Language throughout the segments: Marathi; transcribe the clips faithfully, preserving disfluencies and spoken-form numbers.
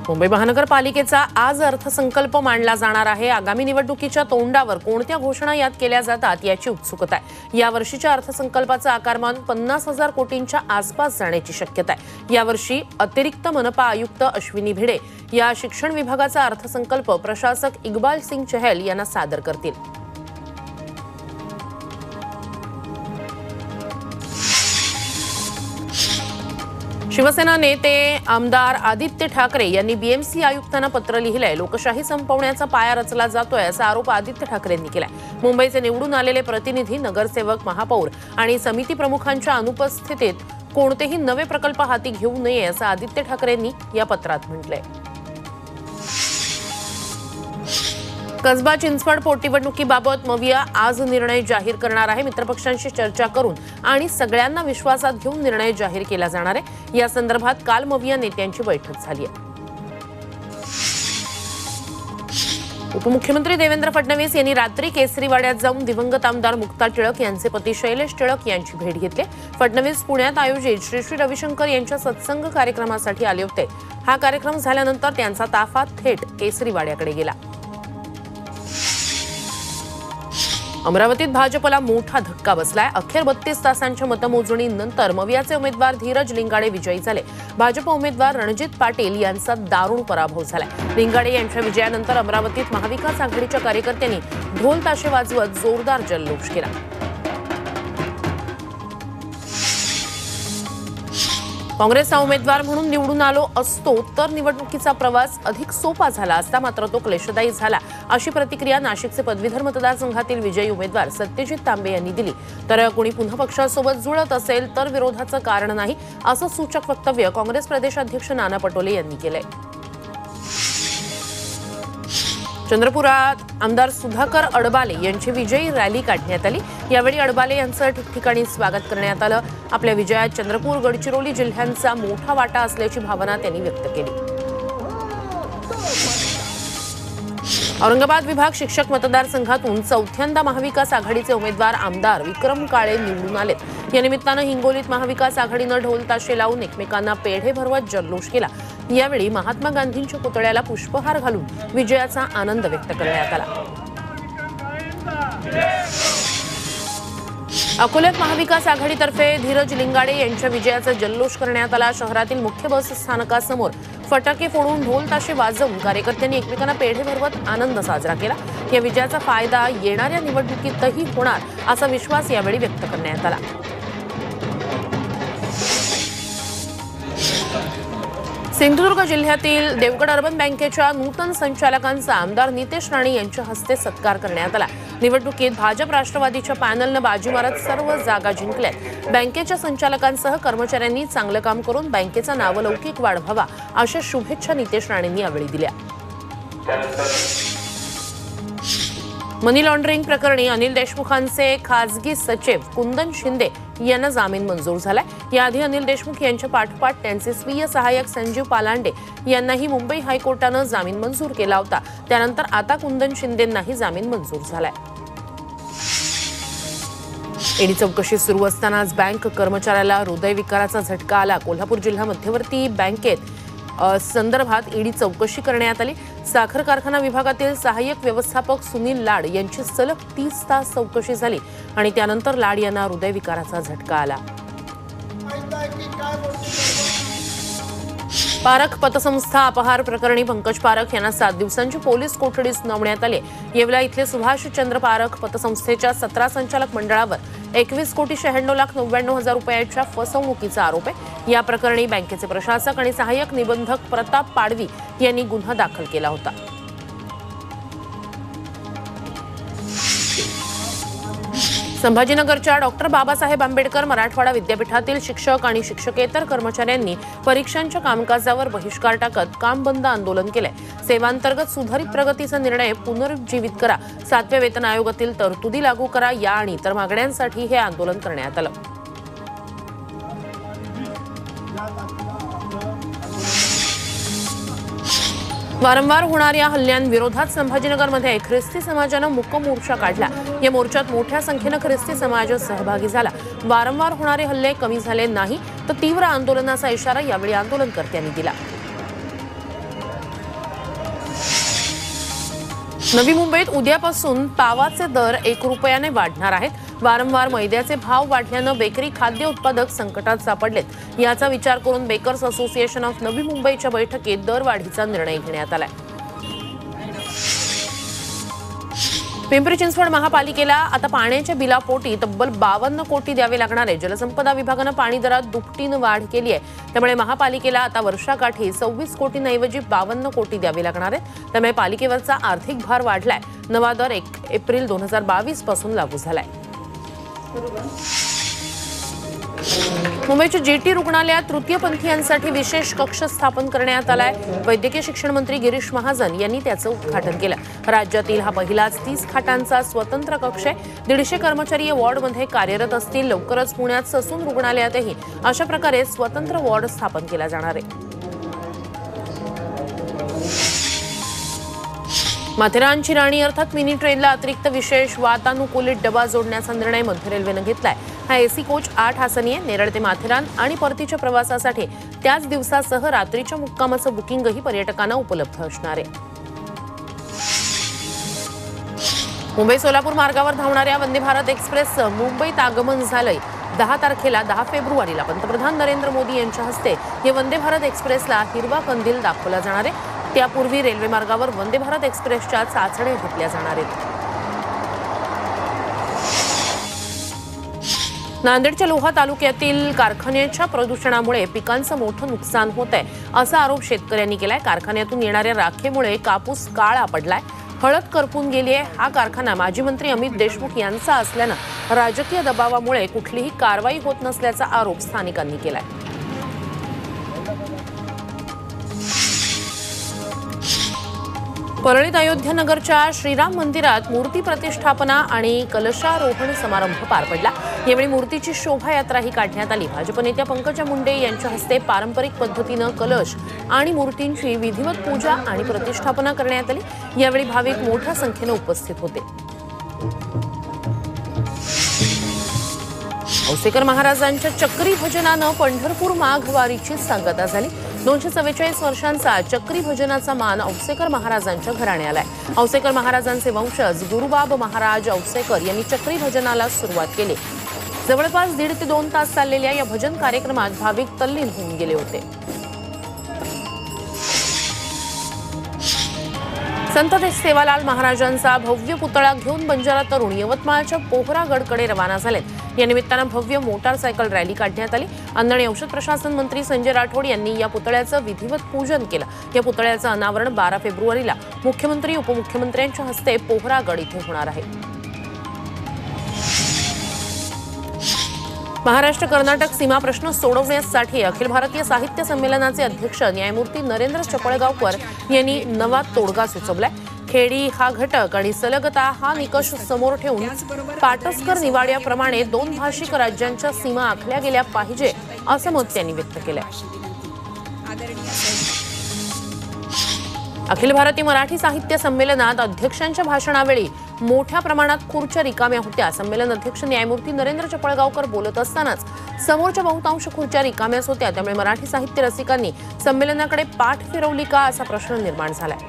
मुंबई महानगरपालिकेचा आज अर्थसंकल्प मांडला जाणार आहे। आगामी निवडणुकीच्या तोंडावर कोणत्या घोषणा यात केल्या जातात याची उत्सुकता आहे। या वर्षीच्या अर्थसंकल्पाचं आकारमान पन्नास हजार कोटींच्या आसपास जाण्याची शक्यता आहे। यावर्षी अतिरिक्त मनपा आयुक्त अश्विनी भिडे या शिक्षण विभागाचा अर्थसंकल्प प्रशासक इकबाल सिंग चहल यांना सादर करतील। शिवसेना नेते आमदार आदित्य ठाकरे यांनी बीएमसी आयुक्तांना पत्र लिहिलंय। लोकशाही संपवण्याचा पाया रचला जातोय असा आरोप आदित्य ठाकरेंनी केलाय। मुंबईचे निवडून आलेले प्रतिनिधी, नगरसेवक, महापौर आणि समिती प्रमुखांच्या अनुपस्थितीत कोणतेही नवे प्रकल्प हाती घेऊ नये असं आदित्य ठाकरेंनी या पत्रात म्हटलंय। कसबा चिंचवड पोटनिवडणुकीबाबत मविया आज निर्णय जाहीर करणार आहे। मित्रपक्षांशी चर्चा करून आणि सगळ्यांना विश्वासात घेऊन निर्णय जाहीर केला जाणार आहे। या संदर्भात काल मविया नेत्यांची बैठक झाली आहे। उपमुख्यमंत्री देवेंद्र फडणवीस यांनी रात्री केसरीवाड्यात जाऊन दिवंगत आमदार मुक्ता टिळक यांचे पती शैलेश टिळक यांची भेट घेतली। फडणवीस पुण्यात आयोजित श्री श्री रविशंकर यांच्या सत्संग कार्यक्रमासाठी आले होते। हा कार्यक्रम झाल्यानंतर त्यांचा ताफा थेट केसरीवाड्याकडे गेला। अमरावतीत भाजपला मोठा धक्का बसलाय। अखेर बत्तीस तासांच्या मतमोजणीनंतर मवियाचे उमेदवार धीरज लिंगाडे विजयी झाले। भाजप उमेदवार रणजित पाटील यांचा दारुण पराभव झालाय। लिंगाडे यांच्या विजयानंतर अमरावतीत महाविकास आघाडीच्या कार्यकर्त्यांनी ढोल ताशे वाजवत जोरदार जल्लोष केला। काँग्रेसचा उमेदवार म्हणून निवडून आलो असतो तर निवडणुकीचा प्रवास अधिक सोपा झाला असता, मात्र तो क्लेशदायी झाला अशी प्रतिक्रिया नाशिकचे पदवीधर मतदारसंघातील विजयी उमेदवार सत्यजित तांबे यांनी दिली। तर कोणी पुन्हा पक्षासोबत जुळत असेल तर विरोधाचं कारण नाही असं सूचक वक्तव्य काँग्रेस प्रदेशाध्यक्ष नाना पटोले यांनी केलंय। चंद्रपुरात आमदार सुधाकर अडबाले यांची विजयी रॅली काढण्यात आली। यावेळी अडबाले यांचं ठिकठिकाणी स्वागत करण्यात आलं। आपल्या विजयात चंद्रपूर, गडचिरोली जिल्ह्यांचा मोठा वाटा असल्याची भावना त्यांनी व्यक्त केली। औरंगाबाद विभाग शिक्षक मतदारसंघातून चौथ्यांदा महाविकास आघाडीचे उमेदवार आमदार विक्रम काळे निवडून आलेत। या निमित्तानं हिंगोलीत महाविकास आघाडीनं ढोल ताशे लावून एकमेकांना पेढे भरवत जल्लोष केला। यावेळी महात्मा गांधींच्या पुतळ्याला पुष्पहार घालून विजयाचा आनंद व्यक्त करण्यात आला। अकोल्यात महाविकास आघाडीतर्फे धीरज लिंगाडे यांच्या विजयाचा जल्लोष करण्यात आला। शहरातील मुख्य बस स्थानकासमोर फटाके फोडून ढोल ताशे वाजवून कार्यकर्त्यांनी एकमेकांना पेढे भरवत आनंद साजरा केला। या विजयाचा फायदा येणाऱ्या निवडणुकीतही होणार असा विश्वास यावेळी व्यक्त करण्यात आला। सिंधुदुर्ग जिल्ह्यातील देवगड अर्बन बँकेच्या नूतन संचालकांचा आमदार नितेश राणे यांच्या हस्ते सत्कार करण्यात आला। निवडणुकीत भाजप राष्ट्रवादीच्या पॅनलनं बाजी मारत सर्व जागा जिंकल्यात। बँकेच्या संचालकांसह कर्मचाऱ्यांनी चांगलं काम करून बँकेचा नावलौकिक वाढवावा अशा शुभेच्छा नितेश राणेंनी यावेळी दिल्या। मनी लॉन्ड्रिंग प्रकरणी अनिल देशमुखांचे खासगी सचिव कुंदन शिंदे यांना जामीन मंजूर झालाय। याआधी अनिल देशमुख यांच्या पाठोपाठ त्यांचे स्वीय सहाय्यक संजीव पालांडे यांनाही मुंबई हायकोर्टानं जामीन मंजूर केला होता। त्यानंतर आता कुंदन शिंदेंनाही जामीन मंजूर झालाय। ईडी चौकशी सुरू असतानाच बँक कर्मचाऱ्याला हृदयविकाराचा झटका आला। कोल्हापूर जिल्हा मध्यवर्ती बँकेत संदर्भात ईडी चौकशी करण्यात आली। साखर कारखाना विभागातील सहाय्यक व्यवस्थापक सुनील लाड यांची सलग तीस तास चौकशी झाली आणि त्यानंतर लाड यांना हृदयविकाराचा झटका आला। पारख पतसंस्था अपहार प्रकरणी पंकज पारख यांना सात दिवसांची पोलीस कोठडी सुनावण्यात आली। येवला इथले सुभाष चंद्र पारख पतसंस्थेच्या सतरा संचालक मंडळावर एकवीस कोटी शहाण्णव लाख नव्याण्णव हजार रुपयाच्या फसवणुकीचा आरोप आहे। या प्रकरणी बँकेचे प्रशासक आणि सहाय्यक निबंधक प्रताप पाडवी यांनी गुन्हा दाखल केला होता। संभाजीनगरच्या डॉक्टर बाबासाहेब आंबेडकर मराठवाडा विद्यापीठातील शिक्षक आणि शिक्षकेतर कर्मचाऱ्यांनी परीक्षांच्या कामकाजावर बहिष्कार टाकत काम बंद आंदोलन केलंय। सेवांतर्गत सुधारित प्रगतीचा निर्णय पुनरुज्जीवित करा, सातव्या वेतन आयोगातील तरतुदी लागू करा या आणि इतर मागण्यांसाठी हे आंदोलन करण्यात आलं। वारंवार होणाऱ्या हल्ल्यांविरोधात संभाजीनगरमध्ये ख्रिस्ती समाजानं मूक मोर्चा काढला। या मोर्चात मोठ्या संख्येनं ख्रिस्ती समाज सहभागी झाला। वारंवार होणारे हल्ले कमी झाले नाही तर तीव्र आंदोलनाचा इशारा यावेळी आंदोलनकर्त्यांनी दिला। नवी मुंबईत उद्यापासून पावाचे दर एक रुपयाने वाढणार आहेत। वारंवार मैद्याचे भाव वाढल्यानं बेकरी खाद्य उत्पादक संकटात सापडलेत। याचा विचार करून बेकर्स असोसिएशन ऑफ नवी मुंबईच्या बैठकीत दरवाढीचा निर्णय घेण्यात आलाय। पिंपरी चिंचवड महापालिकेला आता पाण्याच्या बिलापोटी तब्बल बावन्न कोटी द्यावे लागणार आहे। जलसंपदा विभागानं पाणी दरात दुपटीनं वाढ केली आहे। त्यामुळे महापालिकेला आता वर्षाकाठी सव्वीस कोटींऐवजी बावन्न कोटी द्यावे लागणार आहे। त्यामुळे पालिकेवरचा आर्थिक भार वाढलाय। नवा दर एक एप्रिल दोन हजार बावीस पासून लागू झालाय। मुंबईच्या जेटी रुग्णालयात तृतीयपंथीयांसाठी विशेष कक्ष स्थापन करण्यात आलाय। वैद्यकीय शिक्षण मंत्री गिरीश महाजन यांनी त्याचं उद्घाटन केलं। राज्यातील हा पहिलाच तीस खाटांचा स्वतंत्र कक्ष आहे। दीडशे कर्मचारी या वॉर्डमध्ये कार्यरत असतील। लवकरच पुण्यात ससून रुग्णालयातही अशा प्रकारे स्वतंत्र वॉर्ड स्थापन केला जाणार आहे। माथेरानची राणी अर्थात मिनी ट्रेनला अतिरिक्त विशेष वातानुकूलित डबा जोडण्याचा निर्णय मध्य रेल्वेनं घेतलाय। हा एसी कोच आठ आसनी आहे। नेरळ ते माथेरान आणि परतीच्या प्रवासासाठी त्याच दिवसासह रात्रीच्या मुक्कामाचं बुकिंगही पर्यटकांना उपलब्ध असणार आहे। मुंबई सोलापूर मार्गावर धावणाऱ्या वंदे भारत एक्सप्रेसचं मुंबईत आगमन झालंय। दहा तारखेला दहा फेब्रुवारीला पंतप्रधान नरेंद्र मोदी यांच्या हस्ते हे वंदे भारत एक्सप्रेसला हिरवा कंदील दाखवला जाणार आहे। त्यापूर्वी रेल्वे मार्गावर वंदे भारत एक्सप्रेसच्या चाचण्या घेतल्या जाणार आहेत। नांदेडच्या लोहा तालुक्यातील कारखान्याच्या प्रदूषणामुळे पिकांचं मोठं नुकसान होत आहे, असा आरोप शेतकऱ्यांनी केलाय। कारखान्यातून येणाऱ्या राखेमुळे कापूस काळा पडलाय, हळद करपून गेली आहे। हा कारखाना माजी मंत्री अमित देशमुख यांचा असल्यानं राजकीय दबावामुळे कुठलीही कारवाई होत नसल्याचा आरोप स्थानिकांनी केलाय। परळीत अयोध्यानगरच्या श्रीराम मंदिरात मूर्ती प्रतिष्ठापना आणि कलशारोहण समारंभ पार पडला। यावेळी मूर्तीची शोभायात्राही काढण्यात आली। भाजप नेत्या पंकजा मुंडे यांच्या हस्ते पारंपरिक पद्धतीनं कलश आणि मूर्तींची विधिवत पूजा आणि प्रतिष्ठापना करण्यात आली। यावेळी भाविक मोठ्या संख्येने उपस्थित होते। औसेकर महाराजांच्या चक्री भजनानं पंढरपूर माघ वारीची सांगता झाली। दोनशे चव्वेचाळीस वर्षांचा चक्री भजनाचा मान औसेकर महाराजांच्या घराण्याला आहे। औसेकर महाराजांचे वंशज गुरुबाब महाराज औसेकर यांनी चक्री भजनाला सुरुवात केली। जवळपास दीड ते दोन तास चाललेल्या या भजन कार्यक्रमात भाविक तल्लीन होऊन गेले होते। संत सेवालाल महाराजांचा भव्य पुतळा घेऊन बंजारा तरुण यवतमाळच्या पोहरागडकडे रवाना झालेत। या निमित्तानं भव्य मोटारसायकल रॅली काढण्यात आली। अन्न आणि औषध प्रशासन मंत्री संजय राठोड यांनी या पुतळ्याचं विधिवत पूजन केलं। या पुतळ्याचं अनावरण बारा फेब्रुवारीला मुख्यमंत्री उपमुख्यमंत्र्यांच्या हस्ते पोहरागड इथे होणार आहे। महाराष्ट्र कर्नाटक सीमा प्रश्न सोडवण्यासाठी अखिल भारतीय साहित्य संमेलनाचे अध्यक्ष न्यायमूर्ती नरेंद्र चपळगावकर यांनी नवा तोडगा सुचवलाय। खेडी हा घटक आणि सलगता हा निकष समोर ठेवून पाटसकर निवाड्याप्रमाणे दोन भाषिक राज्यांच्या सीमा आखल्या गेल्या पाहिजे असं मत त्यांनी व्यक्त केलंय। अखिल भारतीय मराठी साहित्य संमेलनात अध्यक्षांच्या भाषणावेळी मोठ्या प्रमाणात खुर्च्या रिकाम्या होत्या। संमेलन अध्यक्ष न्यायमूर्ती नरेंद्र चपळगावकर बोलत असतानाच समोरच्या बहुतांश खुर्च्या रिकाम्याच होत्या। त्यामुळे मराठी साहित्य रसिकांनी संमेलनाकडे पाठ फिरवली का असा प्रश्न निर्माण झालाय।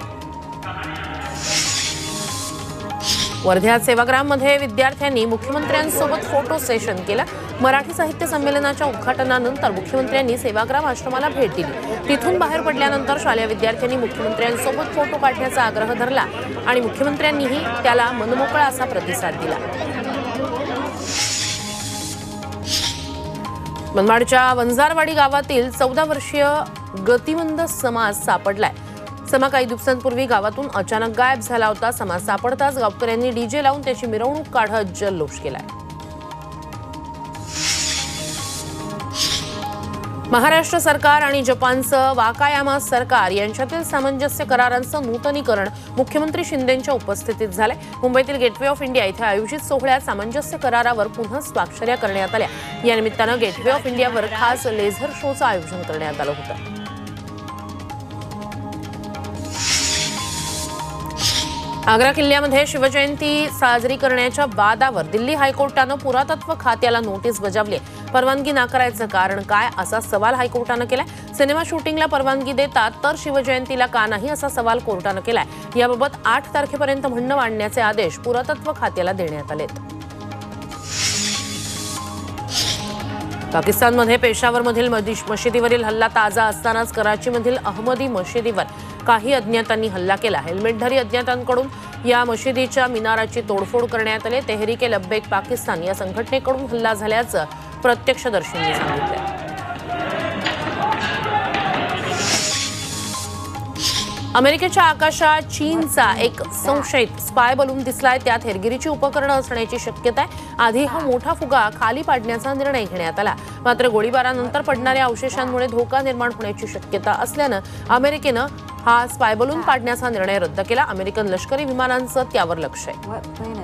वर्ध्यात सेवाग्राममध्ये विद्यार्थ्यांनी मुख्यमंत्र्यांसोबत फोटो सेशन केलं। मराठी साहित्य संमेलनाच्या उद्घाटनानंतर मुख्यमंत्र्यांनी सेवाग्राम आश्रमाला भेट दिली। तिथून बाहेर पडल्यानंतर शालेय विद्यार्थ्यांनी मुख्यमंत्र्यांसोबत फोटो काढण्याचा आग्रह धरला आणि मुख्यमंत्र्यांनीही त्याला मनमोकळा असा प्रतिसाद दिला। मनमाडच्या वंजारवाडी गावातील चौदा वर्षीय गतिमंद समाज सापडलाय। समा काही दिवसांपूर्वी गावातून अचानक गायब झाला होता। समाज सापडताच गावकऱ्यांनी डीजे लावून त्याची मिरवणूक काढत जल्लोष केलाय। महाराष्ट्र सरकार आणि जपानचं वाकायामा सरकार यांच्यातील सामंजस्य करारांचं नूतनीकरण मुख्यमंत्री शिंदेंच्या उपस्थितीत झालंय। मुंबईतील गेटवे ऑफ इंडिया इथे आयोजित सोहळ्यात सामंजस्य करारावर पुन्हा स्वाक्षऱ्या करण्यात आल्या। या निमित्तानं गेटवे ऑफ इंडियावर खास लेझर शोचं आयोजन करण्यात आलं होतं। आग्रा किल्ल्यामध्ये शिवजयंती साजरी करण्याच्या वादावर दिल्ली हायकोर्टानं पुरातत्व खात्याला नोटीस बजावली। परवानगी नाकारायचं कारण काय असा सवाल हायकोर्टानं केलाय। सिनेमा शूटिंगला परवानगी देतात तर शिवजयंतीला का नाही असा सवाल कोर्टाने केलाय। याबाबत आठ तारखेपर्यंत म्हणणं मांडण्याचे आदेश पुरातत्व खात्याला देण्यात आलेत। पाकिस्तानमध्ये पेशावरमधील मशिदीवरील हल्ला ताजा असतानाच कराचीमधील अहमदी मशिदीवर काही अज्ञातांनी हल्ला केला। हेल्मेटधारी अज्ञातांकडून या मशिदीच्या मिनाराची तोडफोड करण्यात आली। तेहरीके लब्बैक पाकिस्तान या संघटनेकडून हल्ला झाल्याचं प्रत्यक्षदर्शींनी सांगितलं। अमेरिकेच्या आकाशात चीनचा एक संशयित स्पाय बलून दिसलाय। त्यात हेरगिरीची उपकरणं असण्याची शक्यता आहे। आधी हा मोठा फुगा खाली पाडण्याचा निर्णय घेण्यात आला, मात्र गोळीबारानंतर पडणाऱ्या अवशेषांमुळे धोका निर्माण होण्याची शक्यता असल्यानं अमेरिकेनं हा स्पाय बलून पाडण्याचा निर्णय रद्द केला। अमेरिकन लष्करी विमानांचं त्यावर लक्ष आहे।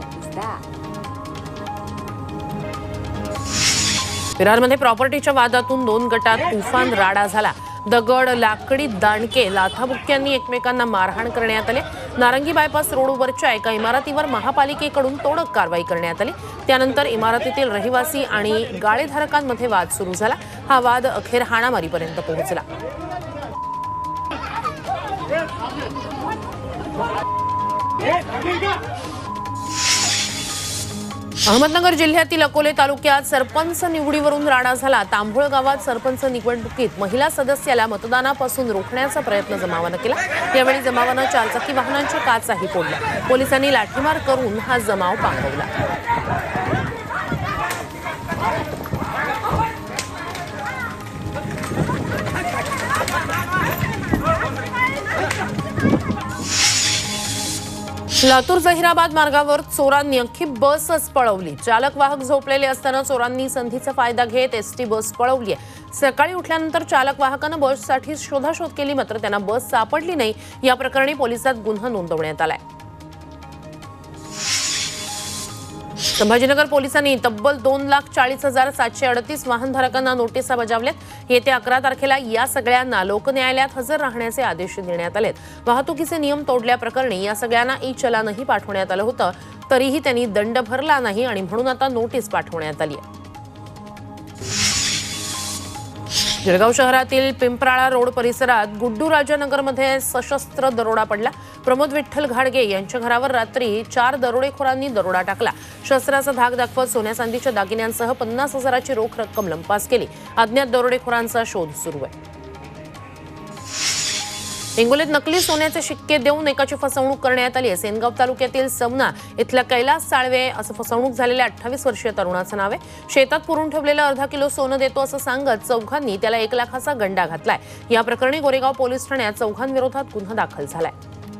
विरारमध्ये प्रॉपर्टीच्या वादातून दोन गटात तुफान राडा झाला। दगड, लाकडी दांडके, लाथाबुक्क्यांनी एकमेकांना मारहाण करण्यात आले। नारंगी बायपास रोडवरच्या एका इमारतीवर महापालिकेकडून तोडक कारवाई करण्यात आली। त्यानंतर इमारतीतील रहिवासी आणि गाळेधारकांमध्ये वाद सुरू झाला। हा वाद अखेर हाणामारीपर्यंत पोहोचला। अहमदनगर जिल्ह्यातील अकोले तालुक्यात सरपंच निवडीवरून राडा झाला। तांभोळ गावात सरपंच निवडणुकीत महिला सदस्याला मतदानापासून रोखण्याचा प्रयत्न जमावानं केला। यावेळी जमावानं चारचाकी वाहनांच्या काचाही फोडल्या। पोलिसांनी लाठीमार करून हा जमाव पांगवला। लातूर जहिराबाद मार्गावर चोरांनी अख्खी बसच पळवली। चालक वाहक झोपलेले असताना चोरांनी संधीचा फायदा घेत एसटी बस पळवली आहे। सकाळी उठल्यानंतर चालक वाहकानं बससाठी शोधाशोध केली, मात्र त्यांना बस सापडली नाही। या प्रकरणी पोलिसात गुन्हा नोंदवण्यात आलाय। संभाजीनगर पोलिसांनी तब्बल दोन लाख चाळीस हजार सातशे अडतीस वाहनधारकांना नोटिसा बजावल्यात। येत्या अकरा तारखेला या सगळ्यांना लोकन्यायालयात हजर राहण्याचे आदेश देण्यात आलेत। वाहतुकीचे नियम तोडल्याप्रकरणी या सगळ्यांना ई चलानही पाठवण्यात आलं होतं, तरीही त्यांनी दंड भरला नाही आणि म्हणून आता नोटीस पाठवण्यात आली आहे। जळगाव शहरातील पिंपराळा रोड परिसरात गुड्डू राजानगरमध्ये सशस्त्र दरोडा पडला। प्रमोद विठ्ठल घाडगे यांच्या घरावर रात्री चार दरोडेखोरांनी दरोडा टाकला। शस्त्राचा धाक दाखवत सोन्या चांदीच्या दागिन्यांसह पन्नास हजाराची रोख रक्कम लंपास केली। अज्ञात दरोडेखोरांचा शोध सुरू आहे। हिंगोलीत नकली सोन्याचे शिक्के देऊन एकाची फसवणूक करण्यात आली आहे। सेनगाव तालुक्यातील समना इथल्या कैलास साळवे असं फसवणूक झालेल्या अठ्ठावीस वर्षीय तरुणाचं नाव आहे। शेतात पुरून ठेवलेलं अर्धा किलो सोनं देतो असं सांगत चौघांनी त्याला एक लाखाचा गंडा घातलाय। या प्रकरणी गोरेगाव पोलीस ठाण्यात चौघांविरोधात गुन्हा दाखल झालाय।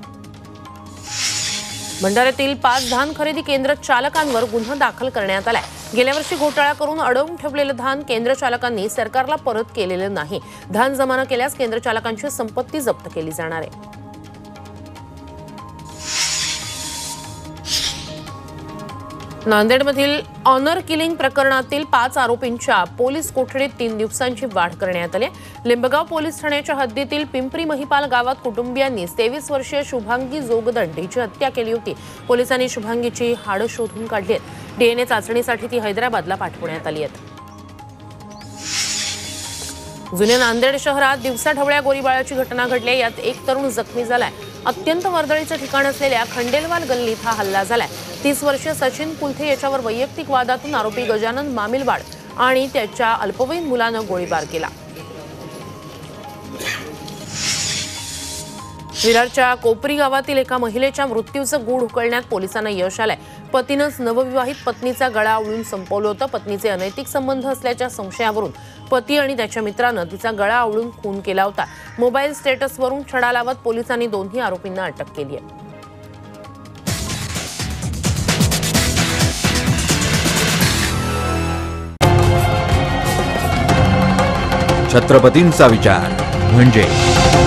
भंडाऱ्यातील पाच धान खरेदी केंद्र चालकांवर गुन्हा दाखल करण्यात आलाय। गेल्या वर्षी घोटाळा करून अडवून ठेवलेलं धान केंद्र चालकांनी सरकारला परत केलेलं नाही। धान जमा न केल्यास केंद्र चालकांची संपत्ती जप्त केली जाणार आहे। नांदेडमधील ऑनर किलिंग प्रकरणातील पाच आरोपींच्या पोलीस कोठडीत तीन दिवसांची वाढ करण्यात आली। लिंबगाव पोलीस ठाण्याच्या हद्दीतील पिंपरी महिपाल गावात कुटुंबियांनी तेवीस वर्षीय शुभांगी जोगदंड हिची हत्या केली होती। पोलिसांनी शुभांगीची हाडं शोधून काढली आहेत। डीएनए चाचणीसाठी ती हैदराबादला पाठवण्यात आली आहेत। जुन्या नांदेड शहरात दिवसाढवळ्या गोळीबाराची घटना घडली। यात एक तरुण जखमी झालाय। अत्यंत वर्दळीचं ठिकाण असलेल्या खंडेलवाल गल्लीत हा हल्ला झालाय। तीस वर्षीय सचिन कुलथे याच्यावर वैयक्तिक वादातून आरोपी गजानन मामिलवाड आणि त्याच्या अल्पवयीन मुलानं गोळीबार केला। विरारच्या कोपरी गावातील एका महिलेच्या मृत्यूचं गूढ उकलण्यात पोलिसांना यश आलंय। पतीनंच नवविवाहित पत्नीचा गळा आवळून संपवलं होतं। पत्नीचे अनैतिक संबंध असल्याच्या संशयावरून पती आणि त्याच्या मित्रानं तिचा गळा आवळून खून केला होता। मोबाईल स्टेटसवरून छडा लावत पोलिसांनी दोन्ही आरोपींना अटक केली आहे। छत्रपतींचा विचार म्हणजे